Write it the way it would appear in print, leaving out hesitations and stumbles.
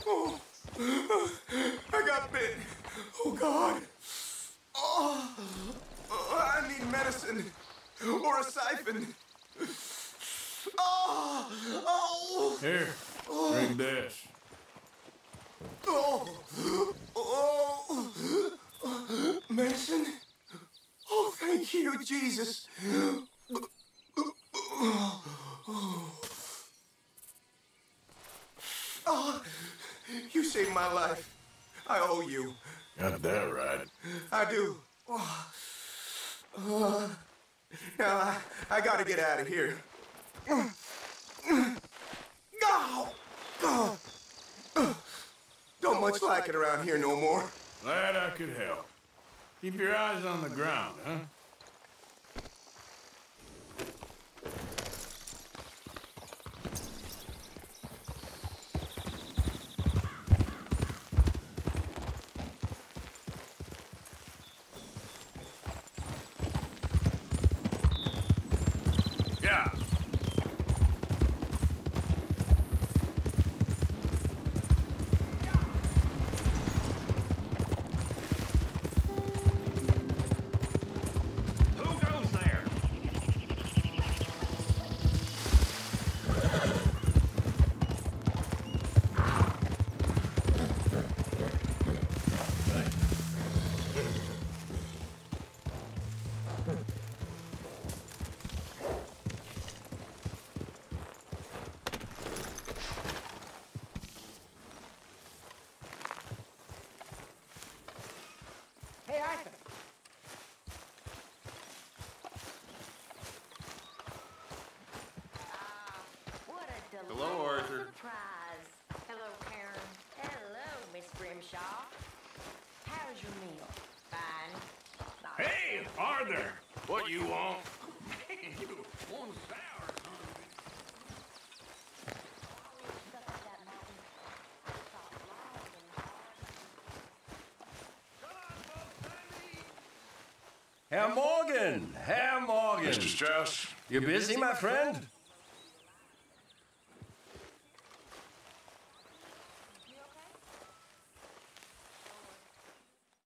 Oh, I got bit. Oh, God. Oh, I need medicine or a siphon. Oh, oh. Here, drink this. Oh, oh, medicine? Oh, thank you, Jesus. Oh, you saved my life. I owe you. Got that right. I do. Now, I gotta get out of here. Oh, oh. Don't much like it around here no more. Glad I could help. Keep your eyes on the ground, huh? Yeah. Hey, Arthur. What a delightful Hello, Arthur. surprise. Hello, Karen. Hello, Miss Grimshaw. How's your meal? Fine. Not Hey, Arthur! What you want? You one sour, stuck up that mountain. I thought loud and hard. Herr Morgan! Herr Morgan! Mr. Strauss? You busy, my friend?